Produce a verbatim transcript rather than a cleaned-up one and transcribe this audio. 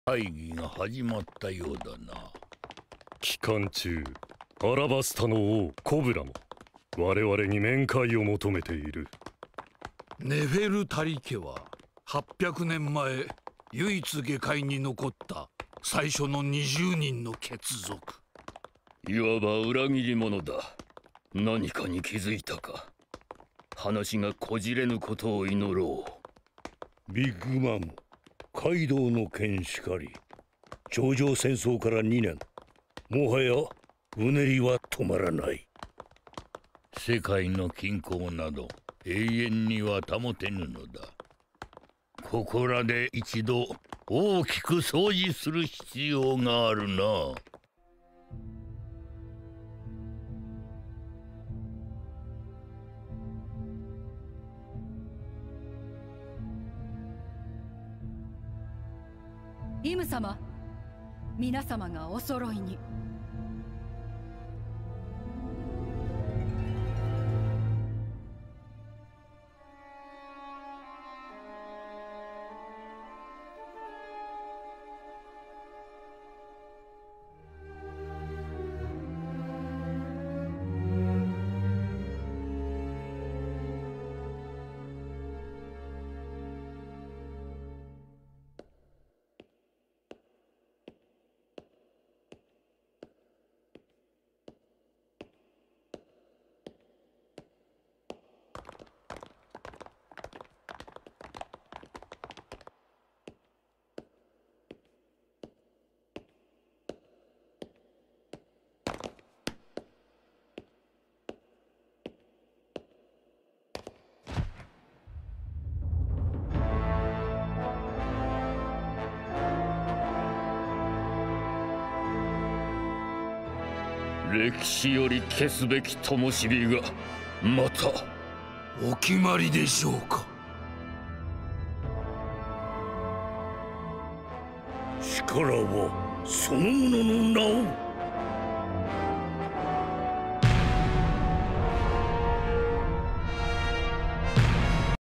会議が始まったようだな。 期間中、アラバスタの王コブラも我々に面会を求めている。 ネフェルタリ家ははっぴゃくねんまえ唯一下界に残った最初のにじゅうにんの血族。 いわば裏切り者だ。何かに気づいたか。話がこじれぬことを祈ろう。ビッグマム、カイドウの剣しかり、頂上戦争からにねん、もはやうねりは止まらない。世界の均衡など永遠には保てぬのだ。ここらで一度大きく掃除する必要があるな。 イム様、皆様がお揃いに。 歴史より消すべき灯火がまた。 お決まりでしょうか。 力はそのものの名を。